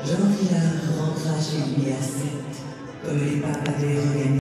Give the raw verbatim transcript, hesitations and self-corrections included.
Jean Viard rentra chez lui à sept, comme les papes avaient regagné